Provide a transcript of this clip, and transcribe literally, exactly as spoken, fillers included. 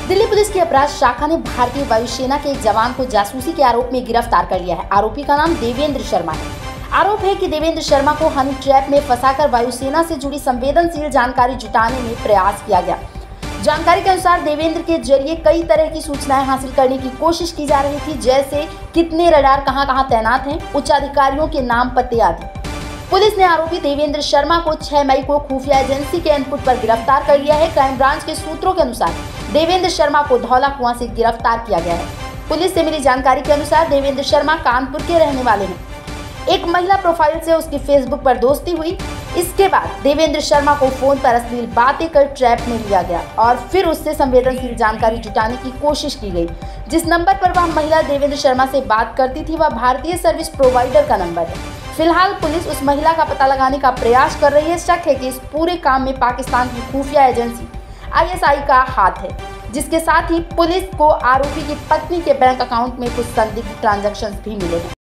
Delhi police की अपराध शाखा ने भारतीय वायुसेना के एक जवान को जासूसी के आरोप में गिरफ्तार कर लिया है। आरोपी का नाम देवेंद्र शर्मा है। आरोप है कि देवेंद्र शर्मा को हनी ट्रैप में फंसाकर वायुसेना से जुड़ी संवेदनशील जानकारी जुटाने में प्रयास किया गया। जानकारी के अनुसार देवेंद्र के जरिए कई तरह की सूचनाएं हासिल करने की कोशिश की जा रही थी, जैसे कितने रडार कहां कहां तैनात हैं, उच्च अधिकारियों के नाम पते आदि। पुलिस ने आरोपी देवेंद्र शर्मा को छह मई को खुफिया एजेंसी के इनपुट पर गिरफ्तार कर लिया है। क्राइम ब्रांच के सूत्रों के अनुसार देवेंद्र शर्मा को धौला कुआं से गिरफ्तार किया गया है। पुलिस से मिली जानकारी के अनुसार देवेंद्र शर्मा कानपुर के रहने वाले हैं। एक महिला प्रोफाइल से उसकी फेसबुक पर दोस्ती हुई। इसके बाद देवेंद्र शर्मा को फोन पर अश्लील बातें कर ट्रैप में लिया गया और फिर उससे संवेदनशील जानकारी जुटाने की कोशिश की गई। जिस नंबर पर वह महिला देवेंद्र शर्मा से बात करती थी वह भारतीय सर्विस प्रोवाइडर का नंबर है। फिलहाल पुलिस उस महिला का पता लगाने का प्रयास कर रही है। शक है कि इस पूरे काम में पाकिस्तान की खुफिया एजेंसी आई एस आई का हाथ है, जिसके साथ ही पुलिस को आरोपी की पत्नी के बैंक अकाउंट में कुछ संदिग्ध ट्रांजैक्शंस भी मिले हैं।